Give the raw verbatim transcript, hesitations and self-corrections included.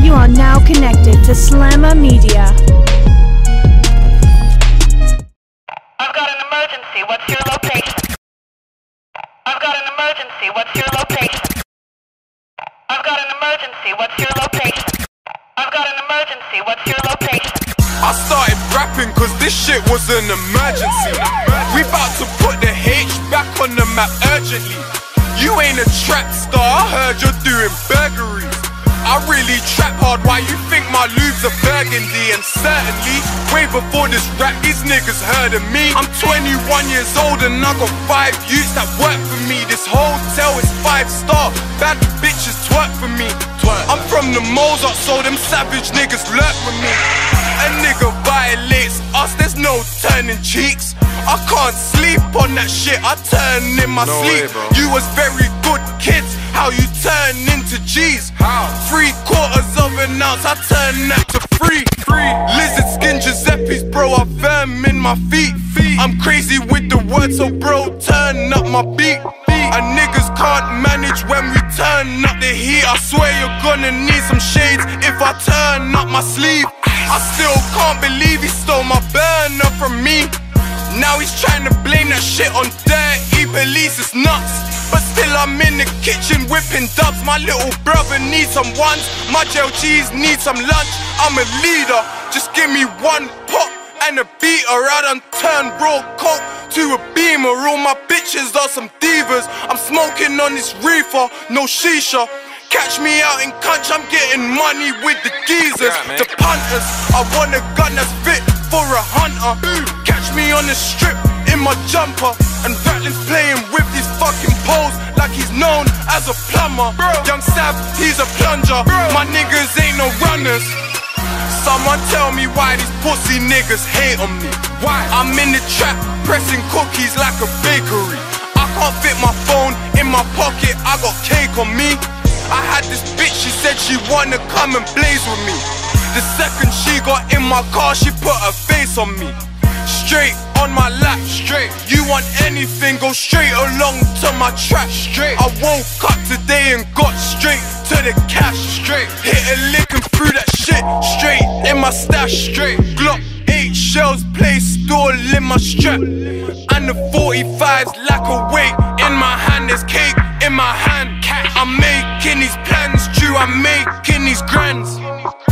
You are now connected to Slammer Media. I've got an emergency. What's your location? I've got an emergency. What's your location? I've got an emergency. What's your location? I've got an emergency. What's your location? I started rapping cause this shit was an emergency. We bout to put the H back on the map urgently. You ain't a trap star, I heard you're doing burglaries. I really trap hard, why you think my lubes are burgundy? And certainly, way before this rap, these niggas heard of me. I'm twenty-one years old and I got five youths that work for me. This hotel is five star, bad bitches twerk for me. I'm from the Mozart, so them savage niggas lurk with me. A nigga violates us, there's no turning cheeks. I can't sleep on that shit, I turn in my no sleep. way, You was very good kids, how you turn into G's? How? Three quarters of an ounce, I turn that to free. Free. Lizard skin Giuseppe's, bro, I firm in my feet. feet. I'm crazy with the words, so bro, turn up my beat. beat. And niggas can't manage when we turn up the heat. I swear you're gonna need some shades if I turn up my sleeve. I still can't believe he stole my burner from me. Now he's trying to blame that shit on dirty police, it's nuts. But still I'm in the kitchen whipping dubs. My little brother needs some ones, my jail G's need some lunch. I'm a leader, just give me one pop and a beater. I done turned raw coke to a beamer. All my bitches are some divas. I'm smoking on this reefer, no shisha. Catch me out in country, I'm getting money with the geezers. Yeah, the punters, I want a gun that's fit for a hunter. Catch me on the strip in my jumper, and Ratlin's playing with these fucking poles like he's known as a plumber. Bro. Young Sav, he's a plunger. Bro. My niggas ain't no runners. Someone tell me why these pussy niggas hate on me. Why? I'm in the trap, pressing cookies like a bakery. I can't fit my phone in my pocket, I got cake on me. I had this bitch, she said she wanna come and blaze with me. The second she got in my car, she put her face on me. Straight on my lap, straight. You want anything, go straight along to my track, straight. I woke up today and got straight to the cash, straight. Hit a lick and threw that shit straight in my stash, straight. Glock eight shells placed all in my strap, and the forty-fives like a weight in my hand. There's cake in my hand. I'm making these plans, true, I'm making these grands.